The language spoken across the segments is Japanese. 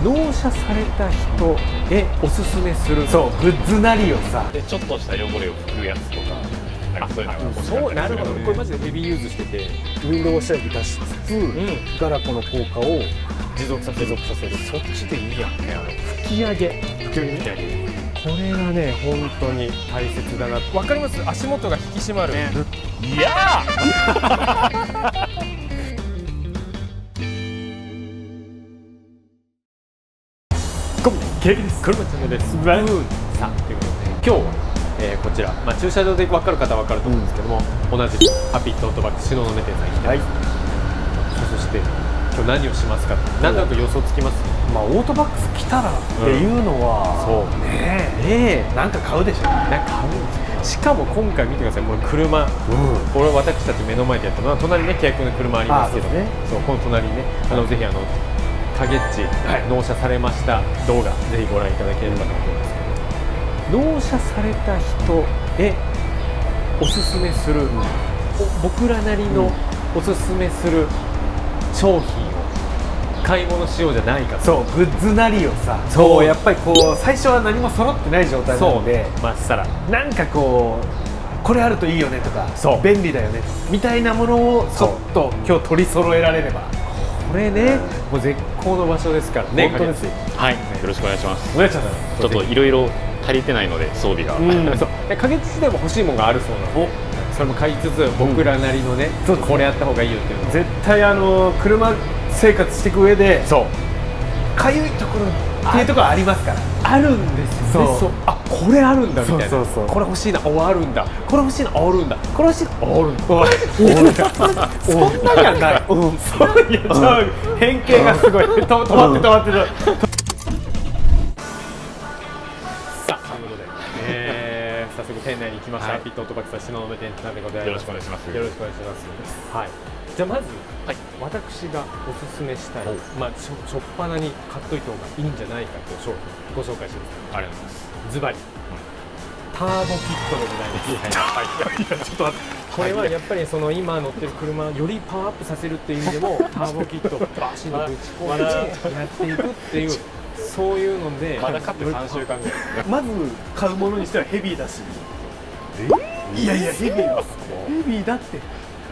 納車された人へおすすめするグッズなりをさ、 でちょっとした汚れを拭くやつとか、なんかそういうのが欲しかったりするよね。 そうなるほど、これマジでヘビーユーズしてて、 ウィンドウ押し出しつつ、ガラコの効果を持続させる。 そっちでいいやんね。 吹き上げこれがね本当に大切だな。わかります？足元が引き締まる、 いやケーキです。車チャンネルです。さあということで今日は、こちら、駐車場で分かる方は分かると思うんですけども、同じくハピットオートバック東雲店さんに来てます。そして今日何をしますかってなんとなく予想つきます？ オートバックス来たらっていうのは、 そうねえなんか買うでしょ。なんか買うんです。しかも今回見てください、もう車、これ私たち目の前でやったのは隣にね契約の車ありますけど、そうこの隣にねぜひタゲッジ納車されました動画ぜひご覧いただければと思いますけど、納車された人へおすすめする、僕らなりのおすすめする商品を買い物しようじゃないかと。 そうグッズなりをさ、そうやっぱりこう最初は何も揃ってない状態なので、 まっさらなんかこうこれあるといいよねとか、便利だよねみたいなものをちょっと今日取り揃えられれば。 これね、もう絶好の場所ですからね。 本当ですよ。 はい、よろしくお願いします。 お願いします。 ちょっといろいろ足りてないので装備が。 そう影地でも欲しいものがあるそうなの。それも買いつつ僕らなりのね、これやった方がいいよっていうの絶対車生活していく上でかゆいところっていうところありますから。 あるんですよ。そうあこれあるんだみたいな。これ欲しいな、あるんだ。これ欲しいな、あるんだ。これ欲しいな、あるんだ。そんなにはない。 そういう変形がすごい。止まって。 さあということで早速店内に行きました。ハピットオートバックス東雲店さんでございます。 よろしくお願いします。 よろしくお願いします。はい。じゃあまず、私がおすすめしたい、初っ端に買っといた方がいいんじゃないかという商品ご紹介します。 ありがとうございます。 ズバリ、ターボキットでございます。 ちょっと待って。 これはやっぱり今乗ってる車よりパワーアップさせるっていう意味でもターボキットをバシッとぶち込んでやっていくっていう、そういうのでまだ買って3週間ぐらい。 まず買うものにしてはヘビーだし。いやヘビーだって。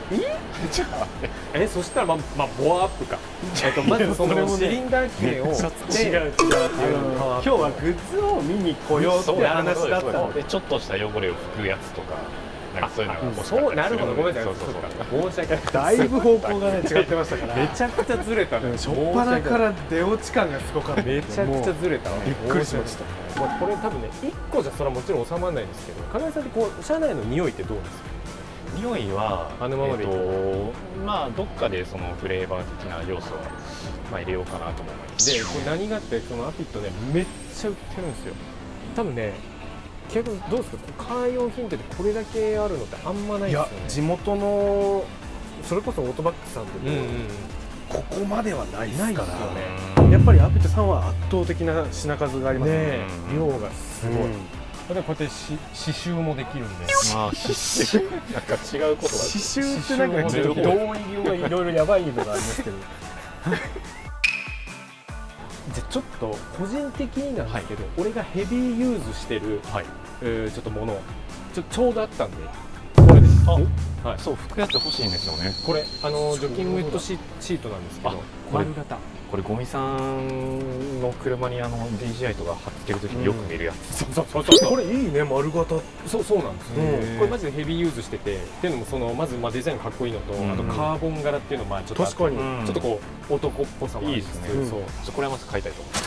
そしたらボアアップか。まずそのシリンダー系を違う。今日はグッズを見に来ようって話だったので、 ちょっとした汚れを拭くやつとか、なんかそういうのが欲しかったりする。 そうなるほど、ごめんなさい。申し訳ない。 だいぶ方向がね違ってましたから。 めちゃくちゃずれたね。 初っ端から出落ち感がすごかった。 めちゃくちゃずれた。 びっくりしました。 これ多分ね1個じゃそれはもちろん収まらないんですけど、金井さんって車内の匂いってどうですか？ 匂いはあのままでいいどっかでそのフレーバー的な要素は入れようかなと思います。 でこれ何があって、そのアピットねめっちゃ売ってるんですよ。多分ね結構どうですか、カー用品店でこれだけあるのってあんまないですよね。 地元のそれこそオートバックさんでもここまではないですから、やっぱりアピットさんは圧倒的な品数がありますね。 量がすごい。こうやって刺繍もできるんで。 刺繍なんか違うことが。 刺繍ってなんかちょっと同意がいろいろやばいのがありますけど。 じゃあちょっと個人的になんですけど、俺がヘビーユーズしてるちょっとものちょうどあったんで、これです。 そう拭くやつ欲しいんですよね。 これ除菌ウェットシートなんですけど、丸型。 これゴミさんの車にDJI とか貼っつけるときによく見るやつ。 これいいね、丸型。 そうなんですね。これマジでヘビーユーズしてて、っていうのもまずデザインかっこいいのと、あとカーボン柄っていうのちょっと確かにちょっと男っぽさもあるんですね。 これはまず買いたいと思います。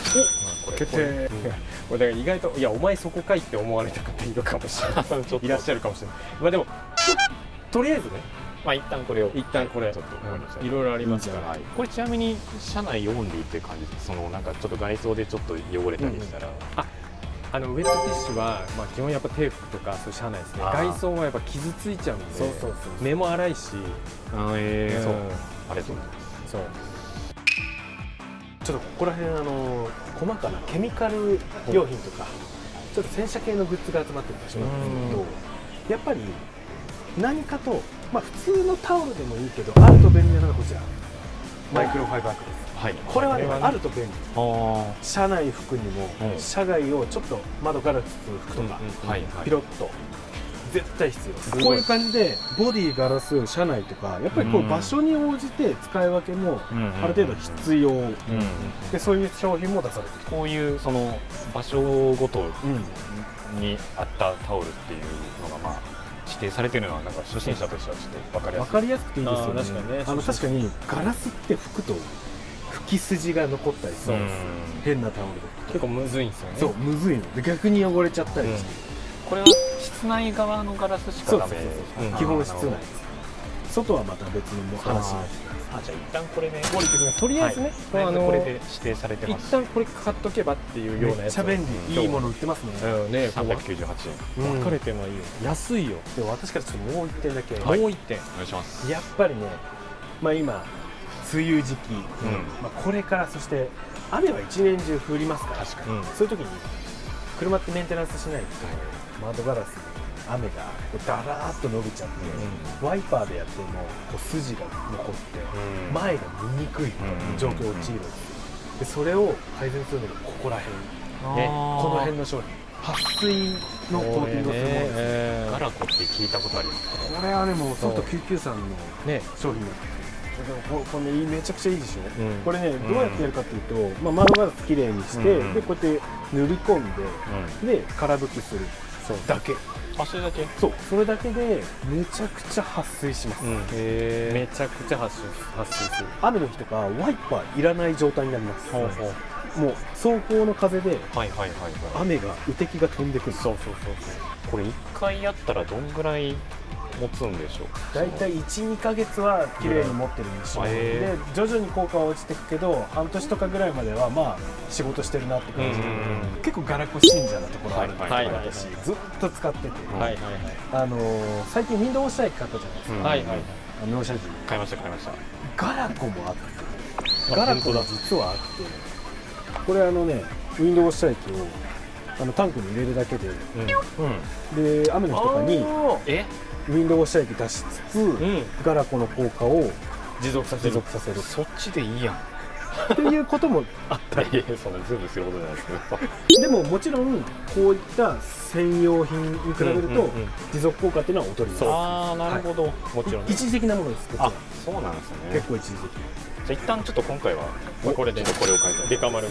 決定。 これだから意外とお前そこかいって思われた方いるかもしれない。いらっしゃるかもしれない。でもとりあえずね。 一旦これちょっといろいろありますから。 これちなみに車内オンリーっていう感じで、なんかちょっと外装でちょっと汚れたりしたら、 ウェットティッシュは基本やっぱ手拭くとかそういう車内ですね。外装はやっぱ傷ついちゃうんで、目も粗いし、 そうありがとうございます。 そうちょっとここら辺細かなケミカル用品とかちょっと洗車系のグッズが集まってる場所なんですけど、やっぱり何かと普通のタオルでもいいけどあると便利なのがこちら。 マイクロファイバークロス。 はい、 これはねあると便利。 あ車内服にも車外をちょっと窓からつつ服とかピロッと絶対必要。こういう感じでボディガラス車内とかやっぱりこう場所に応じて使い分けもある程度必要で、そういう商品も出されてる。 こういうその場所ごとに合ったタオルっていうのがまあ指定されてるのはなんか初心者としてはちょっと分かりやすくていいですよね。 確かにね。確かにガラスって拭くと拭き筋が残ったりするんですよ。変なタオルで結構むずいんですよね。 そうむずいので逆に汚れちゃったりして、 これは室内側のガラスしかダメ。 基本室内です。外はまた別の話になって。 じゃあ一旦これね降りてくる。とりあえずね、 これで指定されてます。 一旦これ買っとけばっていうようなやつ。 めっちゃ便利。いいもの売ってますね。 ね、398円。 分かれてもいいよ。安いよ。 でも私からちょっともう一点だけ。 もう一点お願いします。 やっぱりね、まあ今梅雨時期、まあこれからそして雨は一年中降りますから。確かに。そういう時に車ってメンテナンスしないと窓ガラスに雨がだらーっと伸びちゃって、ワイパーでやってもこう筋が残って前が見にくい状況を陥るんです。でそれを改善するのがここら辺、ね、この辺の商品撥水のコーティングをするものです。 ガラコって聞いたことあります。 これはでもソフト99さんのね商品なんです。これねめちゃくちゃいいでしょ。これねどうやってやるかっていうと、まあ窓ガラスきれいにして、でこうやって塗り込んで、で空拭きするだけ。 あ、それだけ。 そう、それだけでめちゃくちゃ撥水します。 めちゃくちゃ撥水する。 雨の日とかワイパーいらない状態になります。もう走行の風で雨が雨滴が飛んでくる。 これ1回やったらどんぐらい持つんでしょう。 だいたい 1,2 ヶ月は綺麗に持ってるんですよ。で徐々に効果は落ちていくけど半年とかぐらいまではまあ仕事してるなって感じで、結構ガラコ信者なところあるんですけど、私ずっと使ってて、最近ウィンドウウォッシャー液買ったじゃないですか。納車時買いました。 ガラコもあって、ガラコが実はあって、これねウィンドウウォッシャー液をタンクに入れるだけで、で雨の日とかにウィンドウウォッシャー液出しつつ、ガラコの効果を持続させる。 そっちでいいやんっていうこともあったり。 そんな全部することじゃないですけど。 でももちろんこういった専用品に比べると持続効果っていうのは劣ります。 ああ、なるほど。もちろん一時的なものです。 あ、そうなんですね。 結構一時的。 じゃあ一旦ちょっと今回はこれでこれを書いてデカ丸。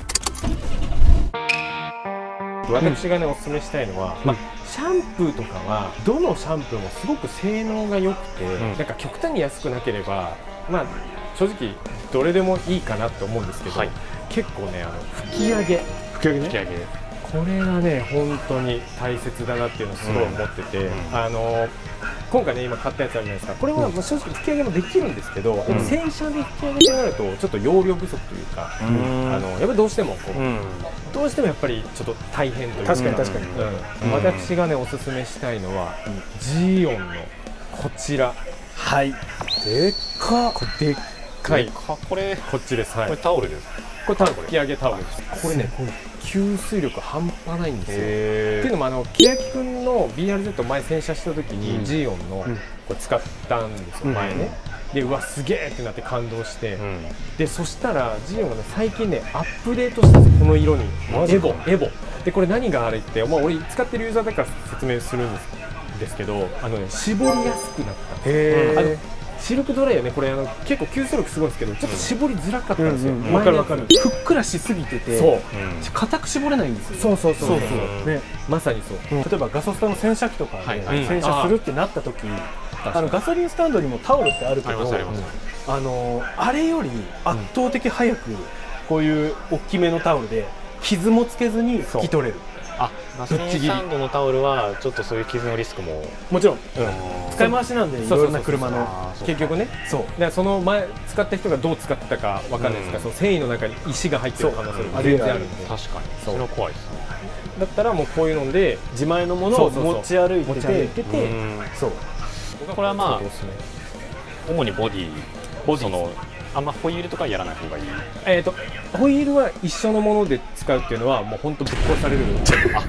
私がねおすすめしたいのは、シャンプーとかはどのシャンプーもすごく性能が良くて、なんか極端に安くなければまあ正直どれでもいいかなと思うんですけど、結構ね吹き上げこれがね本当に大切だなっていうのをすごい思ってて、今回ね今買ったやつあるじゃないですか。これは正直吹き上げもできるんでるんですけど、洗車で吹き上げとなるとちょっと容量不足というか、やっぱりどうしてもこう、どうしてもやっぱりちょっと大変というか。確かに、私がねおすすめしたいのは、ジーオンのこちら。でっかこれでっかい。こっちです。これタオルです。 これ吹き上げタオルです。これね吸水力半端ないんですよ。っていうのも欅くんの BRZ 前洗車した時にジーオンのこれ使ったんですよ前ね。でうわすげえってなって感動して、でそしたらジーオンがね最近ねアップデートしたんですよ、この色に。エボでこれ何があれって、まあ俺使ってるユーザーだから説明するんですけど、絞りやすくなったんです。シルクドライヤーね、これ結構吸水力すごいんですけど、ちょっと絞りづらかったんですよ。 わかる。ふっくらしすぎてて、硬く絞れないんですよ。そうね、まさにそう。例えばガソスタの洗車機とかで洗車するってなった時、ガソリンスタンドにもタオルってあるけど、あれより圧倒的早くこういう大きめのタオルで傷もつけずに拭き取れる。 ガソリンスタンドのタオルはちょっとそういう傷のリスクももちろん使い回しなんで、いろいろな車の結局ね。その前使った人がどう使ってたかわかんないですが、繊維の中に石が入ってる可能性が全然あるんで。 確かにそれは怖いですね。 だったらもうこういうので自前のものを持ち歩いてて、 これはまあ主にボディあんまホイールとかやらない方がいい。 ホイールは一緒のもので使うっていうのはもう本当ぶっ殺される。ぶっ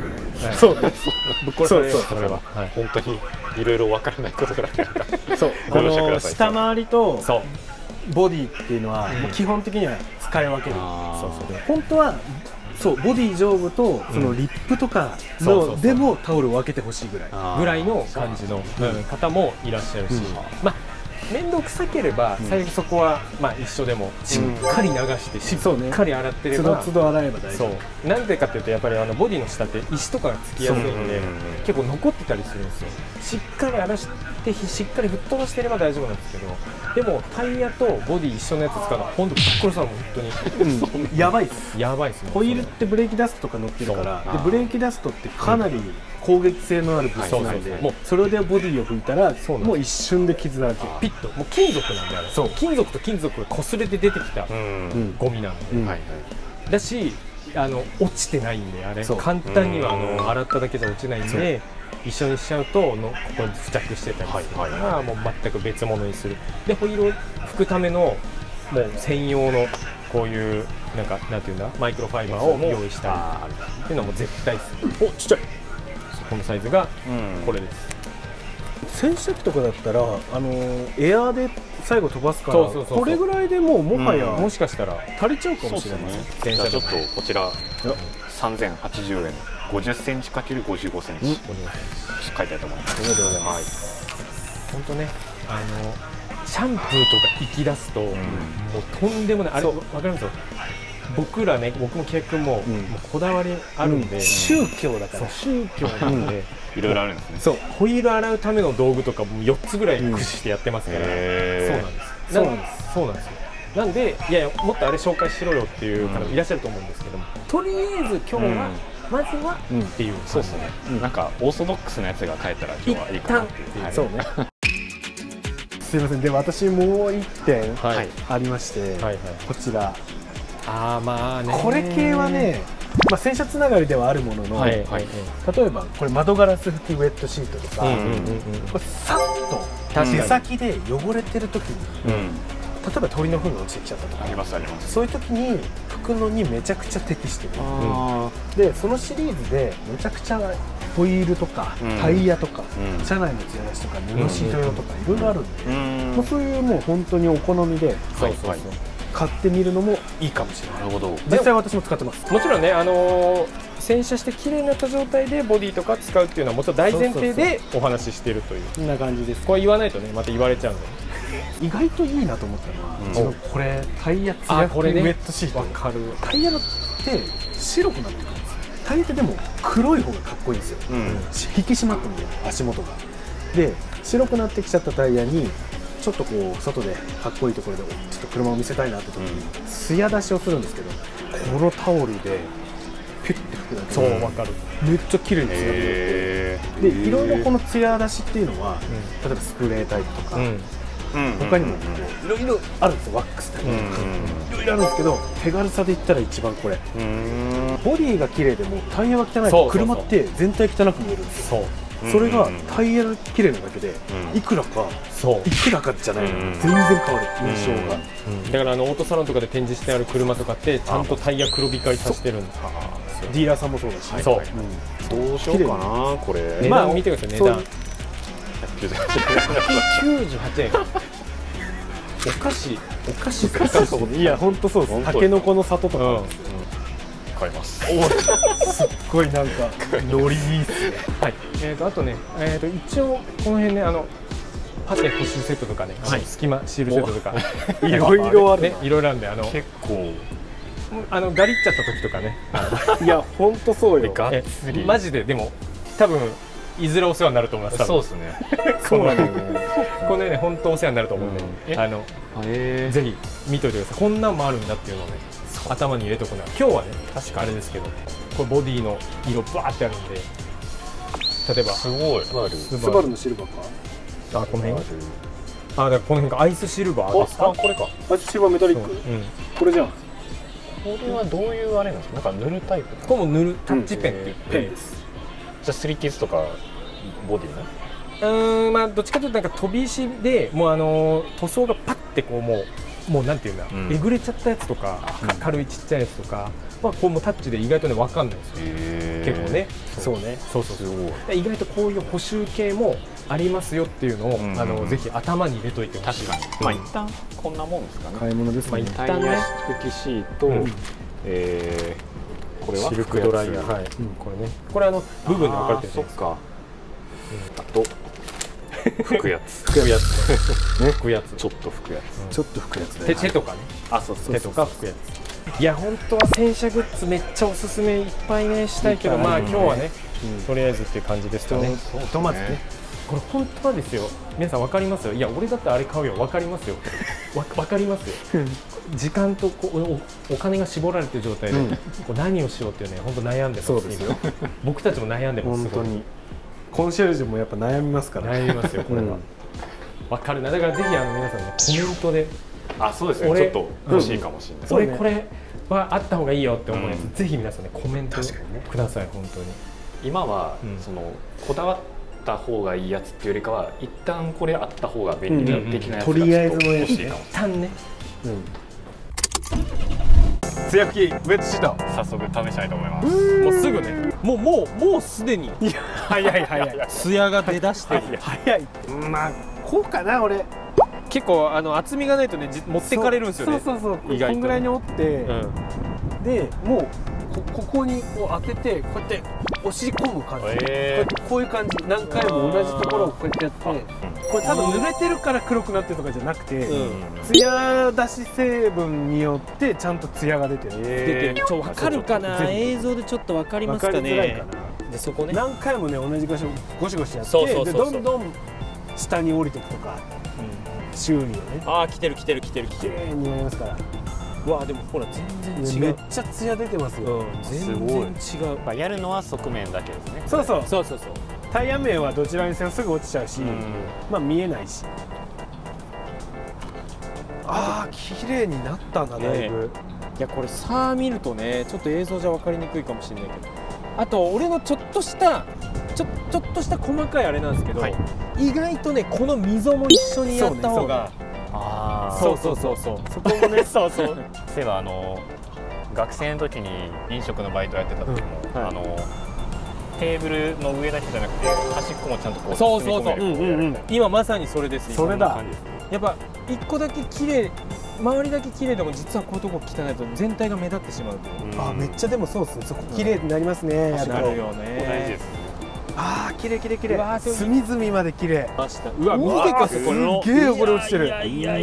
殺される。それは本当にいろいろわからないことがあるから。 下回りとボディっていうのはもう基本的には使い分ける。本当はそうボディ上部とそのリップとかのでもタオルを分けてほしいぐらいの感じの方もいらっしゃるし、まあ面倒くさければ最悪そこはまあ一緒でもしっかり流してしっかり洗ってれば、 つど洗えば大丈夫。 そうなんでかっていうとやっぱりボディの下って石とかがつきやすいんで結構残ってたりするんですよ。しっかり洗ってしっかり吹っ飛ばしてれば大丈夫なんですけど、でもタイヤとボディ一緒のやつ使うのは本当これさもう本当にやばいっす。 やばいっすね。 ホイールってブレーキダストとか乗ってるから、でブレーキダストってかなり攻撃性のある物質なんで、もうそれでボディを拭いたらもう一瞬で傷だらけ。 ピッともう金属なんであれ。そう金属と金属が擦れて出てきたゴミなんで、だし落ちてないんであれ簡単には洗っただけじゃ落ちないんで。一緒にしちゃうとここに付着してたりするからもう全く別物にする。でホイールを拭くためのもう専用のこういうなんていうんだマイクロファイバーを用意したりっていうのはもう絶対です。おちっちゃい。このサイズがこれです。 洗車機とかだったらエアーで最後飛ばすからこれぐらいでもはやもしかしたら足りちゃうかもしれない。 じゃあちょっとこちら3080円50センチ ×55 センチ書いてあると思います。 ありがとうございます。 本当ねシャンプーとか行き出すともうとんでもないあれ分かりますよ。僕らね僕もケイ君もこだわりあるんで宗教だから宗教なんでいろいろあるんですね。 そうホイール洗うための道具とかも4つぐらい駆使してやってますから。そうなんですよ。なんでいやもっとあれ紹介しろよっていう方もいらっしゃると思うんですけども、とりあえず今日はまずはっていう。 そうですね。なんかオーソドックスなやつが買えたら今日はいいかなっていう。 そうね。すいません。で私もう1点ありましてこちら。 まあねこれ系はね洗車つながりではあるものの、例えばこれ窓ガラス拭きウェットシートとかこれさっと手先で汚れてる時に例えば鳥の糞が落ちてきちゃったとかありますあります。 そういう時に拭くのにめちゃくちゃ適してる。でそのシリーズでめちゃくちゃホイールとかタイヤとか車内の艶出しとか布シート用とかいろいろあるんで、そういうもう本当にお好みで買ってみるのもいいかもしれない。 なるほど。 実際私も使ってます。 もちろんね洗車して綺麗になった状態でボディとか使うっていうのはもちろん大前提でお話ししているという。 こんな感じです。 これ言わないとねまた言われちゃうんで。 意外といいなと思ったのはこれタイヤツヤ拭きウェットシート。 わかる。 タイヤのって白くなってくるんですよ。タイヤってでも黒い方がかっこいいんですよ。引き締まってるんで足元が。で白くなってきちゃったタイヤにちょっとこう外でかっこいいところでちょっと車を見せたいなって時に艶出しをするんですけど、このタオルでピュッて拭くだけでそうわかる。 めっちゃ綺麗に艶出て、でいろいろこの艶出しっていうのは例えばスプレータイプとか他にもいろいろあるんですよ。ワックスタイプとかいろいろあるんですけど、手軽さで言ったら一番これ。ボディが綺麗でもタイヤが汚いと車って全体汚く見えるんですよ。それがタイヤが綺麗なだけでいくらかじゃないの全然変わる印象が。 だからオートサロンとかで展示してある車とかってちゃんとタイヤ黒光りさせてるんです。 ディーラーさんもそうだし。 そうどうしようかなこれ。 値段見てください。値段198円。お菓子いや本当そうです。タケノコの里とか買います。 すっごいなんかノリいいっすね。 はい。あとね一応この辺ねパテ補修セットとかね隙間シールセットとかいろいろあるね。いろいろあるんで結構ガリっちゃった時とかね。 いや本当そうよ。 マジででも多分いずれお世話になると思います。 そうですね。 このね本当お世話になると思うんでぜひ見といてください。こんなんもあるんだっていうのをね頭に入れとくな。今日はね確かあれですけどこれボディの色バーってあるんで、例えばすごいスバルのシルバーか。 この辺だからこの辺か。アイスシルバーですか。 これか。 アイスシルバーメタリック。これじゃん。 これはどういうあれなんですか。なんか塗るタイプ。 これも塗るタッチペンって言って。 じゃあすり傷とかボディまあどっちかというとなんか飛び石でもう塗装がパッてこうもうなんていうんだ、えぐれちゃったやつとか軽いちっちゃいやつとかはこうもうタッチで意外とね分かんないんですよ。結構ね。そうね。そう意外とこういう補修系もありますよっていうのをぜひ頭に入れといてほしい。 確かに。まあ一旦こんなもんですかね。 買い物ですね。 タイヤ敷きシート、これはシルクドライヤー、はい、これね、これ部分で分かれてる。 そっか。あと拭くやつ。 拭くやつね、拭くやつ、 ちょっと拭くやつ。 ちょっと拭くやつね。 手とかね。 あ、そうそう。 手とか拭くやつ。いや本当は洗車グッズめっちゃおすすめいっぱいねしたいけど、まあ今日はねとりあえずっていう感じですかね。 ひとまずね。 これ本当はですよ、皆さん分かりますよ。いや俺だってあれ買うよ、分かりますよ。分かりますよ。時間とお金が絞られてる状態で何をしようっていうね、本当悩んでます。そうですよ。僕たちも悩んでます。 本当にコンシェルジュもやっぱ悩みますから。 悩みますよこれは。分かるな。だからぜひ皆さんねコメントで、 あ、そうですね、ちょっと欲しいかもしれない。 俺これはあった方がいいよって思うやつ、ぜひ皆さんねコメントください。本当に今はそのこだわった方がいいやつっていうよりかは、一旦これあった方が便利的なやつがとりあえずの欲しいかも。 一旦ね。 艶拭きウェットシート早速試したいと思います。 もうすぐね。もうすでに早い艶が出だしてる。 早い。まあこうかな。俺結構厚みがないとね持ってかれるんですよね。 そう意外とこんぐらいに折って、でもうここにこう当ててこうやって押し込む感じ、こういう感じ、何回も同じところをこうやってやって、これ多分濡れてるから黒くなってるとかじゃなくて、ツヤ出し成分によってちゃんとツヤが出てる。 分かるかな。映像でちょっと分かりますかね。 分かりづらいかな。 でそこね何回もね同じ場所をゴシゴシやって、でどんどん下に降りていくとか、周囲をね。 ああ来てる。 綺麗になりますから。 うわでもほら全然違う。 めっちゃツヤ出てますよ。 全然違う。 まあやるのは側面だけですね。 そう。タイヤ面はどちらにせよすぐ落ちちゃうし、まあ見えないし。ああ綺麗になったんだだいぶ。 いやこれさあ見るとねちょっと映像じゃ分かりにくいかもしれないけど、あと俺のちょっとした細かいあれなんですけど、意外とねこの溝も一緒にやった方が。そうそこもね。そうそういえば学生の時に飲食のバイトやってた時も、テーブルの上だけじゃなくて端っこもちゃんとこうそう今まさにそれです。 それだ。 やっぱ一個だけ綺麗、周りだけ綺麗でも実はこういうとこ汚いと全体が目立ってしまうという。 あめっちゃでもそうですね。そこ綺麗になりますね。 なるよね。大事です。 ああ綺麗隅々まで綺麗。 うわ見てくださいこれ。 すげえ汚れ落ちてる。 いや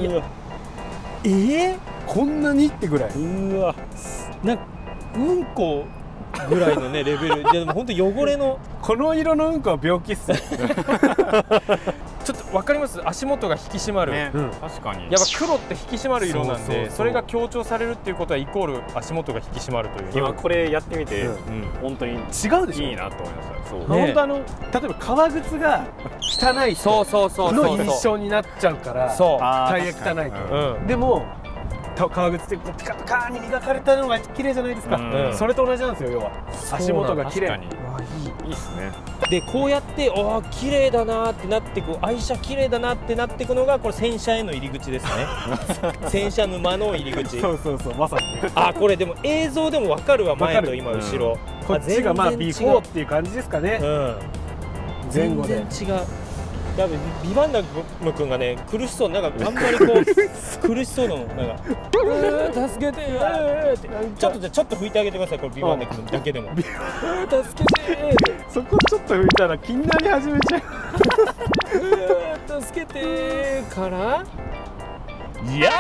こんなにってぐらい。 うわうんこぐらいのねレベルでも本当汚れのこの色のうんこは病気っす。 ちょっと分かります。足元が引き締まる。 確かにやっぱ黒って引き締まる色なんで、それが強調されるっていうことはイコール足元が引き締まるという。 今これやってみて本当に違うでしょ。 いいなと思いました。そう本当例えば革靴が汚いの印象になっちゃうから、タイヤ汚いと。でも革靴ってピカピカに磨かれたのが綺麗じゃないですか。それと同じなんですよ。要は足元が綺麗。 いいっすね。 でこうやって綺麗だなってなっていく、愛車綺麗だなってなっていくのがこれ洗車への入り口ですね。洗車沼の入り口。 そうまさに。 これでも映像でも分かるわ。前と今後ろ。 こっちがまあビフォーっていう感じですかね。前後で全然違う。やっぱビバンダム君がね苦しそう、なんかあんまりこう苦しそうなの、なんか助けてってちょっと拭いてあげてください。これビバンダ君だけでも助けてそこちょっと拭いたら気になり始めちゃう。助けてからいや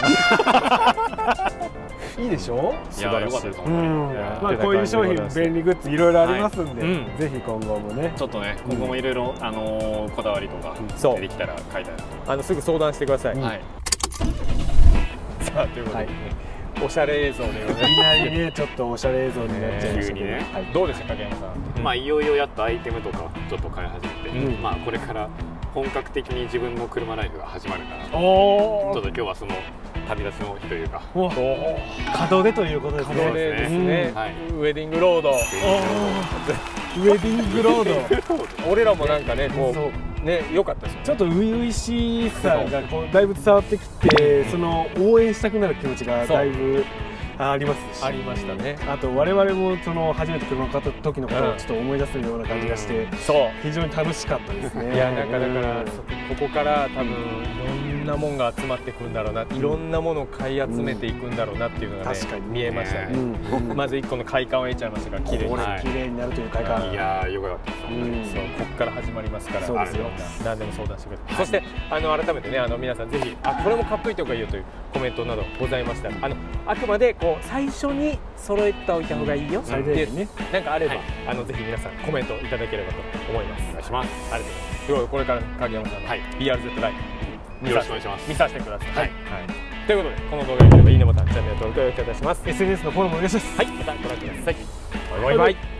いいでしょ。 いや良かったです。 まあこういう商品便利グッズいろいろありますんで、ぜひ今後もねちょっとね今後もいろいろこだわりとかできたら買いたいな。 すぐ相談してください。さあということでおしゃれ映像でいきなりねちょっとおしゃれ映像になっちゃいましたけど、 どうでした影山さん。 まあいよいよやっとアイテムとかちょっと買い始めて、まあこれから本格的に自分の車ライフが始まるから、ちょっと今日はその旅立ちの日というか門出ということですね。 門出ですね。ウェディングロード。 ウェディングロード。俺らもなんかねこうね良かったですよ。 ちょっと初々しさがこうだいぶ伝わってきて、その応援したくなる気持ちがだいぶありますし、 ありましたね。 あと我々もその初めて車を買った時のことをちょっと思い出すような感じがして、 そう非常に楽しかったですね。 いやなんかだからここから多分いろんなもんが集まってくるんだろうな、いろんなものを買い集めていくんだろうなっていうのがね、 確かに見えましたね。まず1個の快感を得ちゃいましたから、綺麗に綺麗になるという快感。 いやーよかったです。 そうここから始まりますから、 そうですよ。 何でも相談してくれて、そして改めてね皆さんぜひこれも買っといた方がいいよというコメントなどございましたら、あくまでこう最初に揃えておいた方がいいよっていうなんかあれば、ぜひ皆さんコメントいただければと思います。 お願いします。 ありがとうございます。これから影山さんの BRZ ライブよろしくお願いします。 見させてください。はい。ということでこの動画が良ければいいねボタン、チャンネル登録をお願いいたします。 SNS のフォローもお願いします。 はい、またご覧ください。バイバイ。